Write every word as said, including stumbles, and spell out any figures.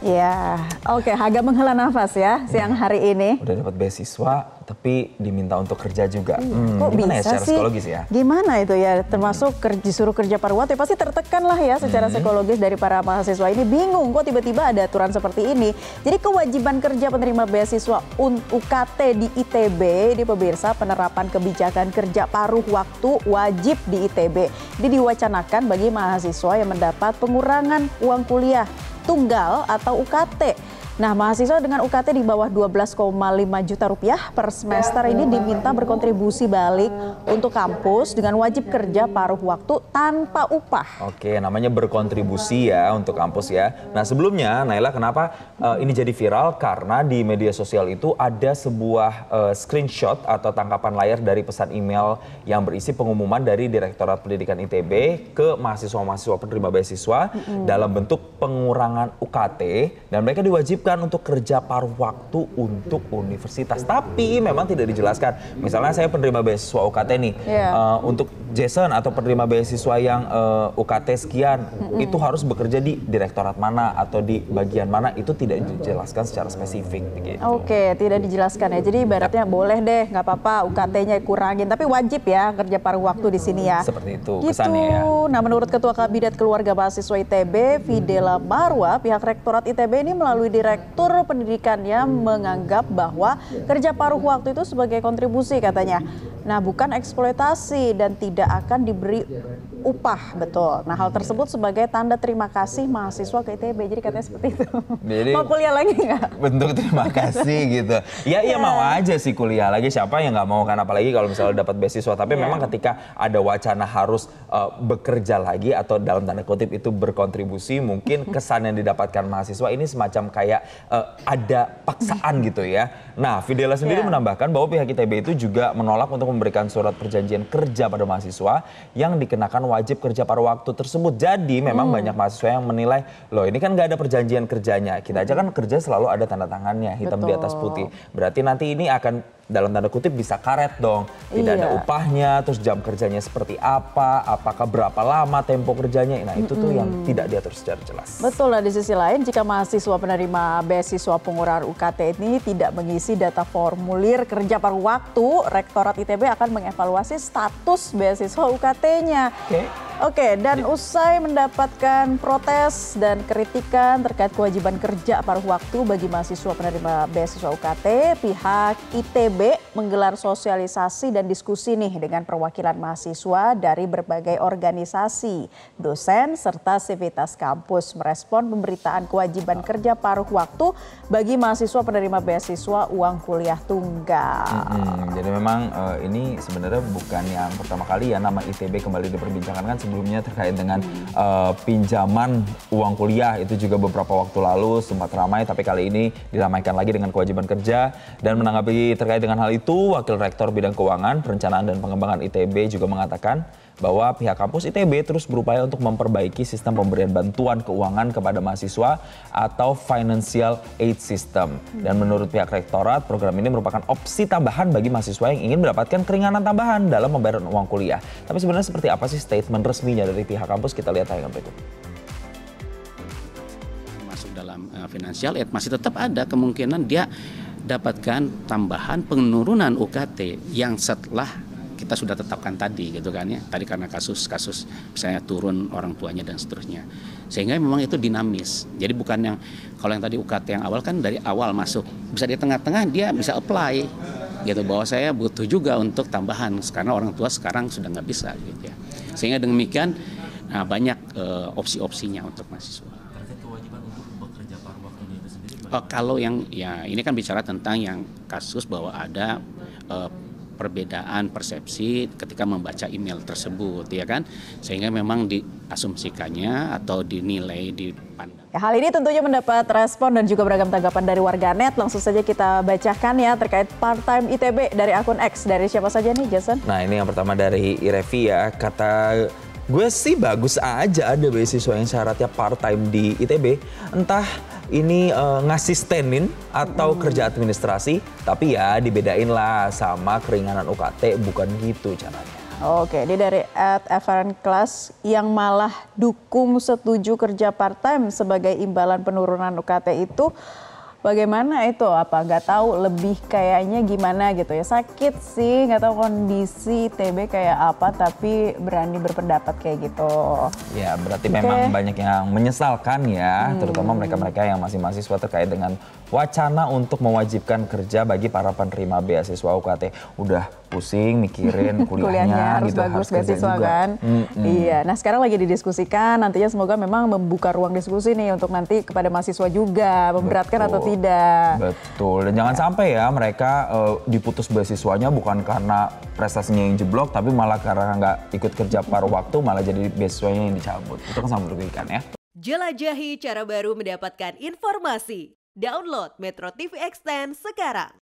Ya, oke, agak menghela nafas ya siang hari ini. Udah dapat beasiswa, tapi diminta untuk kerja juga. Hmm, Kok bisa ya, secara sih? psikologis ya? Gimana itu ya? Termasuk kerja, disuruh kerja paruh waktu, ya pasti tertekan lah ya secara hmm. psikologis dari para mahasiswa ini. Bingung kok tiba-tiba ada aturan seperti ini. Jadi kewajiban kerja penerima beasiswa U K T di I T B, di pemirsa, penerapan kebijakan kerja paruh waktu wajib di I T B. Ini diwacanakan bagi mahasiswa yang mendapat pengurangan uang kuliah tunggal atau U K T. Nah, mahasiswa dengan U K T di bawah dua belas koma lima juta rupiah per semester ini diminta berkontribusi balik untuk kampus dengan wajib kerja paruh waktu tanpa upah. Oke, namanya berkontribusi ya untuk kampus ya. Nah, sebelumnya Naila, kenapa uh, ini jadi viral? Karena di media sosial itu ada sebuah uh, screenshot atau tangkapan layar dari pesan email yang berisi pengumuman dari Direktorat Pendidikan I T B ke mahasiswa-mahasiswa penerima beasiswa mm-hmm. dalam bentuk pengurangan U K T, dan mereka diwajibkan untuk kerja paruh waktu untuk universitas. Tapi memang tidak dijelaskan. Misalnya saya penerima beasiswa U K T nih, yeah. uh, untuk Jason atau penerima beasiswa yang uh, U K T sekian, mm-hmm. itu harus bekerja di direktorat mana atau di bagian mana, itu tidak dijelaskan secara spesifik. Gitu. Oke, tidak dijelaskan ya. Jadi ibaratnya ya. boleh deh, nggak apa-apa U K T-nya kurangin, tapi wajib ya kerja paruh waktu di sini ya. Seperti itu gitu. kesannya ya. Nah, menurut Ketua Kabinet Keluarga Mahasiswa I T B, Fidela Marwa, pihak Rektorat I T B ini melalui Direktur Pendidikannya menganggap bahwa kerja paruh waktu itu sebagai kontribusi katanya. Nah, bukan eksploitasi dan tidak akan diberi upah, betul. Nah, hal tersebut sebagai tanda terima kasih mahasiswa ke I T B. Jadi katanya seperti itu. Jadi, mau kuliah lagi nggak? Bentuk terima kasih gitu. Ya, iya mau aja sih kuliah lagi. Siapa yang nggak mau kan, apalagi kalau misalnya dapat beasiswa. Tapi yeah. memang ketika ada wacana harus uh, bekerja lagi atau dalam tanda kutip itu berkontribusi, mungkin kesan yang didapatkan mahasiswa ini semacam kayak uh, ada paksaan gitu ya. Nah, Fidela sendiri yeah. menambahkan bahwa pihak I T B itu juga menolak untuk memberikan surat perjanjian kerja pada mahasiswa yang dikenakan wajib kerja paruh waktu tersebut. Jadi memang hmm. banyak mahasiswa yang menilai, loh ini kan nggak ada perjanjian kerjanya. Kita aja kan kerja selalu ada tanda tangannya, hitam Betul. di atas putih. Berarti nanti ini akan dalam tanda kutip bisa karet dong. Tidak iya. ada upahnya, terus jam kerjanya seperti apa, apakah berapa lama tempo kerjanya. Nah itu tuh mm-hmm. yang tidak diatur secara jelas. Betul lah, di sisi lain jika mahasiswa penerima beasiswa pengurangan U K T ini tidak mengisi data formulir kerja paruh waktu, Rektorat I T B akan mengevaluasi status beasiswa U K T-nya. Oke. Okay. Oke, dan usai mendapatkan protes dan kritikan terkait kewajiban kerja paruh waktu bagi mahasiswa penerima beasiswa U K T, pihak I T B menggelar sosialisasi dan diskusi nih dengan perwakilan mahasiswa dari berbagai organisasi, dosen, serta sivitas kampus merespon pemberitaan kewajiban kerja paruh waktu bagi mahasiswa penerima beasiswa uang kuliah tunggal. Hmm, jadi memang uh, ini sebenarnya bukan yang pertama kali ya nama I T B kembali diperbincangkan, kan sebelumnya terkait dengan hmm. uh, pinjaman uang kuliah itu juga beberapa waktu lalu sempat ramai, tapi kali ini diramaikan lagi dengan kewajiban kerja. Dan menanggapi terkait dengan hal itu, Wakil Rektor Bidang Keuangan, Perencanaan dan Pengembangan I T B juga mengatakan bahwa pihak kampus I T B terus berupaya untuk memperbaiki sistem pemberian bantuan keuangan kepada mahasiswa atau financial aid system. Dan menurut pihak rektorat, program ini merupakan opsi tambahan bagi mahasiswa yang ingin mendapatkan keringanan tambahan dalam pembayaran uang kuliah. Tapi sebenarnya seperti apa sih statement resminya dari pihak kampus? Kita lihat tayangan berikut. Masuk dalam uh, financial aid masih tetap ada kemungkinan dia dapatkan tambahan penurunan U K T yang setelah kita sudah tetapkan tadi gitu kan ya. Tadi karena kasus-kasus misalnya turun orang tuanya dan seterusnya. Sehingga memang itu dinamis. Jadi bukan yang kalau yang tadi U K T yang awal kan dari awal masuk. Bisa di tengah-tengah dia bisa apply gitu bahwa saya butuh juga untuk tambahan karena orang tua sekarang sudah nggak bisa gitu ya. Sehingga demikian nah, banyak uh, opsi-opsinya untuk mahasiswa. Oh, kalau yang ya ini kan bicara tentang yang kasus bahwa ada uh, perbedaan persepsi ketika membaca email tersebut ya kan, sehingga memang diasumsikannya atau dinilai dipandang. Ya, hal ini tentunya mendapat respon dan juga beragam tanggapan dari warganet. Langsung saja kita bacakan ya terkait part-time I T B dari akun X. Dari siapa saja nih, Jason? Nah, ini yang pertama dari Irevi ya, kata gue sih bagus aja ada beasiswa yang syaratnya part-time di I T B. Entah ini uh, ngasistenin atau hmm. kerja administrasi, tapi ya dibedain lah sama keringanan U K T, bukan gitu caranya. Oke, ini dari at Everan Class yang malah dukung setuju kerja part-time sebagai imbalan penurunan U K T itu bagaimana itu? Apa nggak tahu lebih kayaknya gimana gitu ya. Sakit sih, nggak tahu kondisi T B kayak apa tapi berani berpendapat kayak gitu. Ya berarti Oke. memang banyak yang menyesalkan ya, hmm. terutama mereka-mereka yang masih mahasiswa terkait dengan wacana untuk mewajibkan kerja bagi para penerima beasiswa U K T. Udah pusing mikirin kuliahnya, Kuliahnya harus gitu, bagus harus kerja beasiswa juga. kan. Mm-mm. Iya, nah sekarang lagi didiskusikan, nantinya semoga memang membuka ruang diskusi nih untuk nanti kepada mahasiswa juga, memberatkan Betul. atau tidak. Betul, dan jangan sampai ya mereka uh, diputus beasiswanya bukan karena prestasinya yang jeblok, tapi malah karena nggak ikut kerja paruh waktu, malah jadi beasiswanya yang dicabut. Itu kan sangat merugikan ya. Jelajahi cara baru mendapatkan informasi. Download Metro T V Extend sekarang.